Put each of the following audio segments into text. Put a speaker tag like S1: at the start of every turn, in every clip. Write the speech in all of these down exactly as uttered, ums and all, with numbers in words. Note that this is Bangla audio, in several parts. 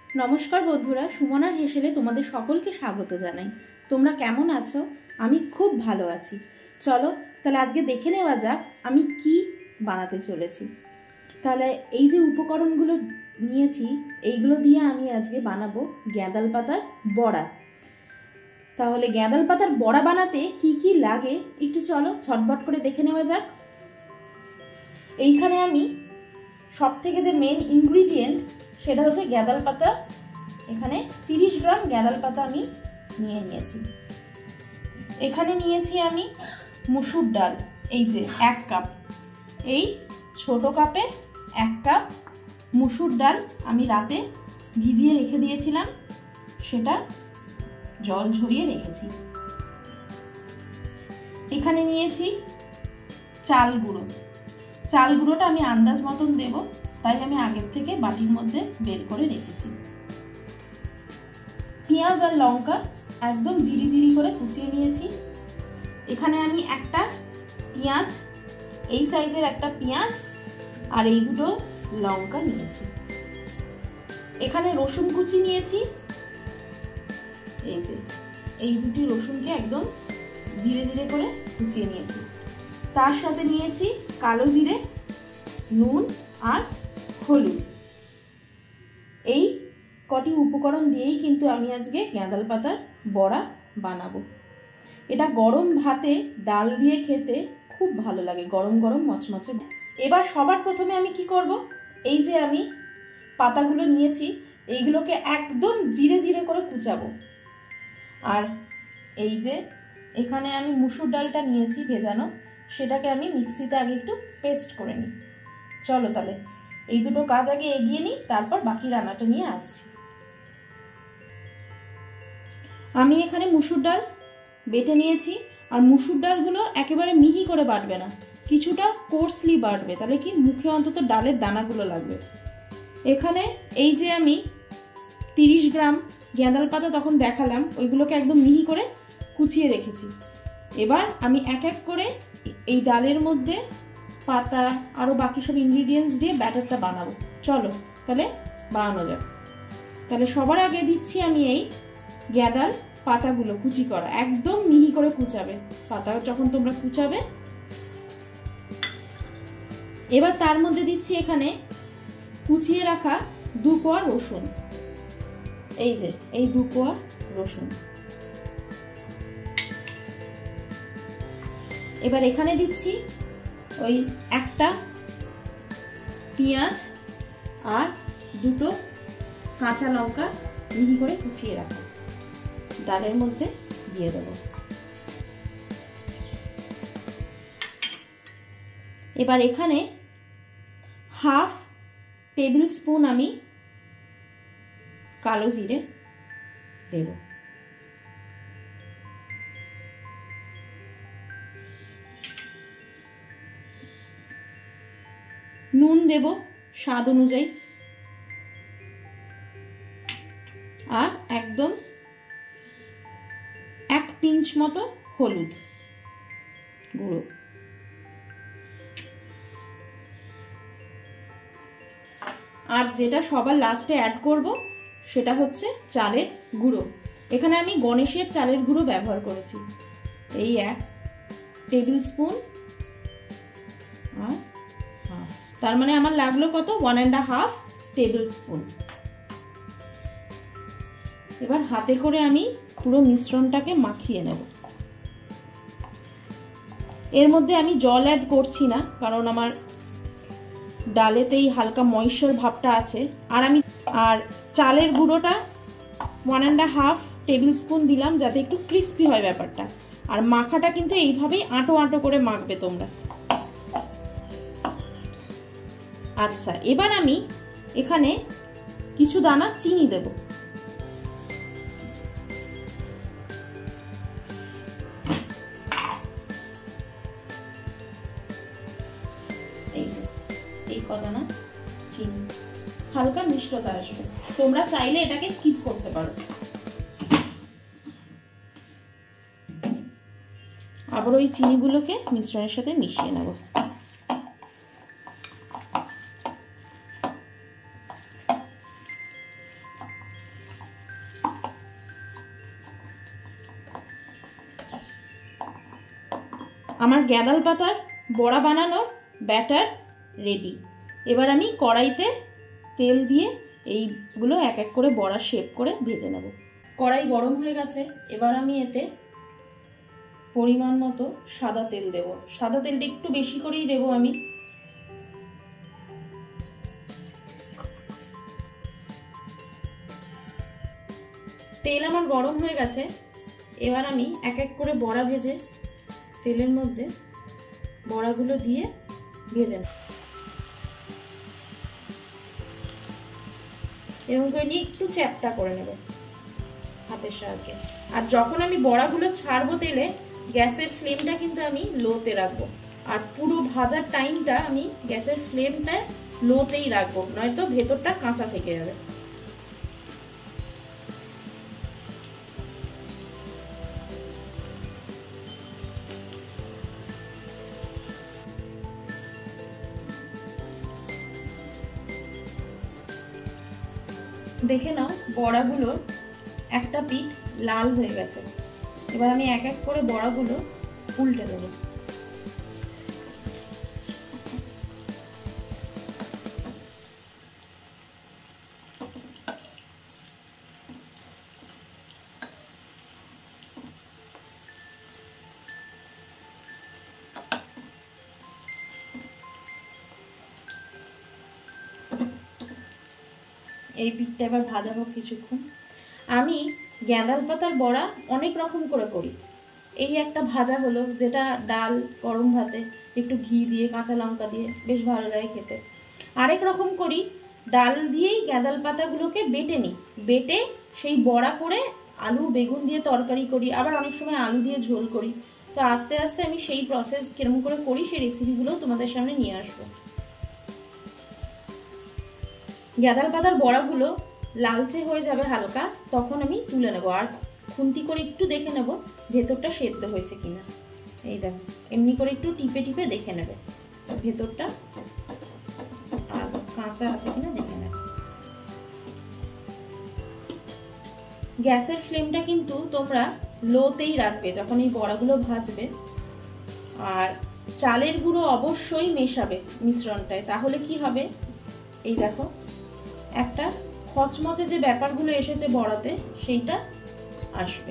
S1: नमस्कार बंधुरा, सुमनार हेसेले तुम्हादेर सकलके स्वागत जानाई। तोमरा केमन आछो? आमी खूब भालो आछि। चलो ताहले आजके देखे नेওয়া যাক आमी कि बानाते चलेछि। ताहले एई जे उपकरणगुलो निয়েছি এইগুলো দিয়ে আমি আজকে বানাবো গ্যাঁদাল পাতার বড়া। তাহলে গ্যাঁদাল পাতার বড়া বানাতে কি কি লাগে একটু চলো ঝটপট করে দেখে নেওয়া যাক। এইখানে আমি সবথেকে যে মেন ইনগ্রেডিয়েন্ট সেটা হচ্ছে গ্যাঁদাল পাতা। এখানে তিরিশ গ্রাম গ্যাঁদাল পাতা আমি নিয়ে নিয়েছি। এখানে নিয়েছি আমি মসুর ডাল, এই যে এক কাপ, এই ছোট কাপে এক কাপ মসুর ডাল আমি রাতে ভিজিয়ে রেখে দিয়েছিলাম, সেটা জল ঝরিয়ে রেখেছি। এখানে নিয়েছি চাল গুঁড়ো। চাল গুঁড়োটা আমি আন্দাজ মতন দেব, তাই আমি আগের থেকে বাটির মধ্যে বের করে রেখেছি। পেঁয়াজ আর লঙ্কা একদম জিরি জিরি করে কুচিয়ে নিয়েছি। এখানে আমি একটা পেঁয়াজ, এই সাইজের একটা পেঁয়াজ আর এই দুটো লঙ্কা নিয়েছি। এখানে রসুন কুচি নিয়েছি, এই যে এই দুটি রসুনকে একদম জিরে জিরে করে কুচিয়ে নিয়েছি। তার সাথে নিয়েছি কালো জিরে, নুন আর হলুদ। এই কটি উপকরণ দিয়েই কিন্তু আমি আজকে গ্যাঁদাল পাতার বড়া বানাবো। এটা গরম ভাতে ডাল দিয়ে খেতে খুব ভালো লাগে, গরম গরম মচমচে। এবার সবার প্রথমে আমি কি করব, এই যে আমি পাতাগুলো নিয়েছি এইগুলোকে একদম জিরে জিরে করে কুচাবো। আর এই যে এখানে আমি মুসুর ডালটা নিয়েছি ভেজানো, সেটাকে আমি মিক্সিতে আগে একটু পেস্ট করে নিই। চলো তাহলে এই দুটো কাজ আগে এগিয়ে নিই, তারপর বাকি রান্নাটা নিয়ে আসছি। আমি এখানে মুসুর ডাল বেটে নিয়েছি। আর মুসুর ডালগুলো একেবারে মিহি করে বাটবে না, কিছুটা কোর্সলি বাটবে, তাহলে কি মুখে অন্তত ডালের দানাগুলো লাগবে। এখানে এই যে আমি তিরিশ গ্রাম গ্যাঁদাল পাতা তখন দেখালাম, ওইগুলোকে একদম মিহি করে কুচিয়ে রেখেছি। এবার আমি এক এক করে এই ডালের মধ্যে পাতা আরও বাকি সব ইনগ্রিডিয়েন্টস দিয়ে ব্যাটারটা বানাবো। চলো তাহলে বানানো যাক। তাহলে সবার আগে দিচ্ছি আমি এই গ্যাঁদাল পাতাগুলো কুচি করা, একদম মিহি করে কুচাবে পাতা যখন তোমরা কুচাবে। এবার তার মধ্যে দিচ্ছি এখানে কুচিয়ে রাখা দু কোয়া রসুন, এই যে এই দু কোয়া রসুন। এবার এখানে দিচ্ছি ওই একটা পেঁয়াজ আর দুটো কাঁচা লঙ্কা মিহি করে কুচিয়ে রাখা ডালের মধ্যে দিয়ে দেব। এবার এখানে হাফ টেবিল স্পুন আমি কালো জিরে দেব। নুন দেব স্বাদ অনুযায়ী, আর একদম এক পিঞ্চ মতো হলুদ গুঁড়ো। আর যেটা সবার লাস্টে অ্যাড করব সেটা হচ্ছে চালের গুঁড়ো। এখানে আমি গণেশের চালের গুঁড়ো ব্যবহার করেছি, এই এক টেবিল স্পুন। আর তার মানে আমার লাগলো কত, one and half tablespoon. এবার হাতে করে আমি পুরো মিশ্রণটাকে মাখিয়ে নেব। এর মধ্যে আমি জল অ্যাড করছি না, কারণ আমার ডালেতেই হালকা ময়েশ্চার ভাবটা আছে। আর আমি আর চালের গুঁড়োটা one and half tablespoon দিলাম, যাতে একটু ক্রিস্পি হয় ব্যাপারটা। আর মাখাটা কিন্তু এইভাবেই আঁটো আঁটো করে মাখবে তোমরা। আচ্ছা, এবার আমি এখানে কিছু দানা চিনি দেব। এই এই কদানা চিনি, হালকা মিষ্টতা আসবে। তোমরা চাইলে এটাকে স্কিপ করতে পারো। আবার ওই চিনিগুলোকে মিশ্রণের সাথে মিশিয়ে নেব। আমার গ্যাঁদাল পাতার বড়া বানানোর ব্যাটার রেডি। এবার আমি কড়াইতে তেল দিয়ে এইগুলো এক এক করে বড়া শেপ করে ভেজে নেব। কড়াই গরম হয়ে গেছে, এবার আমি এতে পরিমাণ মতো সাদা তেল দেব। সাদা তেলটা একটু বেশি করেই দেব আমি। তেল আমার গরম হয়ে গেছে, এবার আমি এক এক করে বড়া ভেজে তেলের মধ্যে বড়াগুলো দিয়ে ভেজে নেব। এরকম করে নিয়ে একটু চ্যাপটা করে নেব হাতের সাহায্যে। আর যখন আমি বড়াগুলো ছাড়বো তেলে, গ্যাসের ফ্লেমটা কিন্তু আমি লোতে রাখবো। আর পুরো ভাজার টাইমটা আমি গ্যাসের ফ্লেমটা লোতেই রাখবো, নয়তো ভেতরটা কাঁচা থেকে যাবে। দেখে নাও বড়াগুলোর একটা পিঠ লাল হয়ে গেছে। এবার আমি এক এক করে বড়াগুলো উল্টে দেব। এই পিঠটা এবার ভাজা হোক কিছুক্ষণ। আমি গ্যাঁদাল পাতার বড়া অনেক রকম করে করি। এই একটা ভাজা হলো, যেটা ডাল গরম ভাতে একটু ঘি দিয়ে কাঁচা লঙ্কা দিয়ে বেশ ভালো লাগে খেতে। আরেক রকম করি, ডাল দিয়েই গ্যাঁদাল পাতাগুলোকে বেটে নিই, বেটে সেই বড়া করে আলু বেগুন দিয়ে তরকারি করি, আবার অনেক সময় আলু দিয়ে ঝোল করি। তো আস্তে আস্তে আমি সেই প্রসেস কিরকম করে করি সেই রেসিপিগুলো তোমাদের সামনে নিয়ে আসবো। গ্যাঁদাল পাতার বড়াগুলো লালচে হয়ে যাবে হালকা, তখন আমি তুলে নেব। আর খুন্তি করে একটু দেখে নেব ভেতরটা সেদ্ধ হয়েছে কিনা। এই দেখো, এমনি করে একটু টিপে টিপে দেখে নেবে ভেতরটা আর কাঁচা আছে কিনা দেখে নেবে। গ্যাসের ফ্লেমটা কিন্তু তোমরা লোতেই রাখবে যখন এই বড়াগুলো ভাজবে। আর চালের গুঁড়ো অবশ্যই মেশাবে মিশ্রণটায়, তাহলে কি হবে, এই দেখো একটা খচমচে যে ব্যাপারগুলো এসেছে বড়াতে সেইটা আসবে।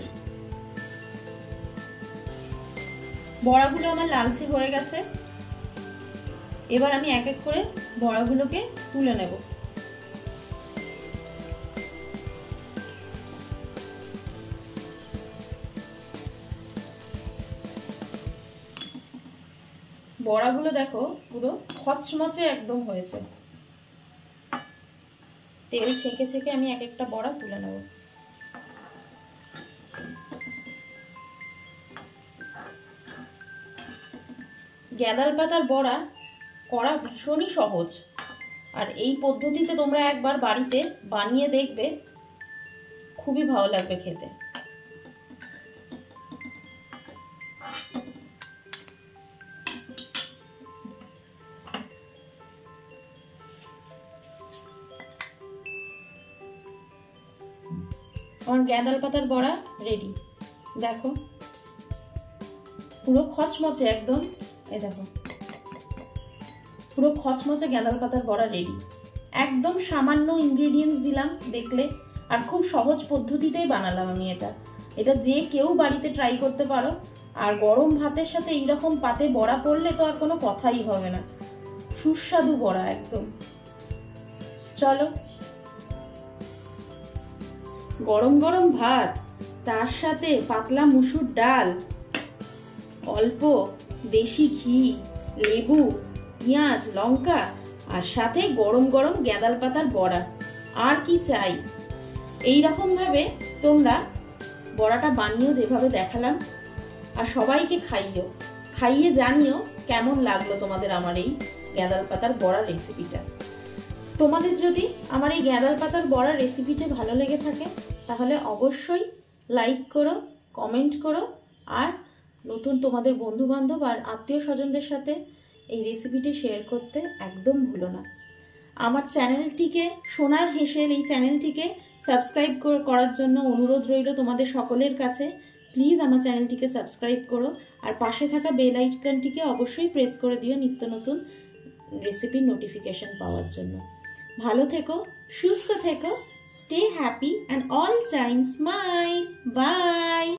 S1: বড়াগুলো আমার লালচে হয়ে গেছে, এবার আমি এক এক করে বড়াগুলোকে তুলে নেব। বড়াগুলো দেখো পুরো খচমচে একদম হয়েছে। তেল ছেঁকে ছেঁকে আমি এক একটা বড়া তুলে নেব। গ্যাঁদাল পাতার বড়া করা ভীষণই সহজ, আর এই পদ্ধতিতে তোমরা একবার বাড়িতে বানিয়ে দেখবে, খুবই ভালো লাগবে খেতে। আমার গ্যাঁদাল পাতার বড়া রেডি। দেখো পুরো খচমচে একদম, এই দেখো পুরো খচমচে গ্যাঁদাল পাতার বড়া রেডি। একদম সামান্য ইনগ্রেডিয়েন্টস দিলাম দেখলে, আর খুব সহজ পদ্ধতিতেই বানালাম আমি এটা। এটা যে কেউ বাড়িতে ট্রাই করতে পারো। আর গরম ভাতের সাথে এইরকম পাতে বড়া পড়লে তো আর কোনো কথাই হবে না, সুস্বাদু বড়া একদম। চলো, গরম গরম ভাত, তার সাথে পাতলা মুসুর ডাল, অল্প দেশি ঘি, লেবু, পেঁয়াজ, লঙ্কা, আর সাথে গরম গরম গ্যাঁদাল পাতার বড়া, আর কি চাই। এই রকম ভাবে তোমরা বড়াটা বানিয়েও যেভাবে দেখালাম, আর সবাইকে খাইও, খাইয়ে জানিও কেমন লাগলো তোমাদের আমার এই গ্যাঁদাল পাতার বড়া রেসিপিটা। তোমাদের যদি আমার এই গ্যাঁদাল পাতার বড়া রেসিপিটা ভালো লেগে থাকে তাহলে অবশ্যই লাইক করো, কমেন্ট করো, আর নতুন তোমাদের বন্ধু বান্ধব আর আত্মীয় স্বজনদের সাথে এই রেসিপিটি শেয়ার করতে একদম ভুলো না। আমার চ্যানেলটিকে, সোনার হেসেল এই চ্যানেলটিকে সাবস্ক্রাইব করার জন্য অনুরোধ রইল তোমাদের সকলের কাছে। প্লিজ আমার চ্যানেলটিকে সাবস্ক্রাইব করো আর পাশে থাকা বেল আইকনটিকে অবশ্যই প্রেস করে দিও নিত্য নতুন রেসিপির নোটিফিকেশন পাওয়ার জন্য। ভালো থেকো, সুস্থ থেকো, stay happy and all time smile. By.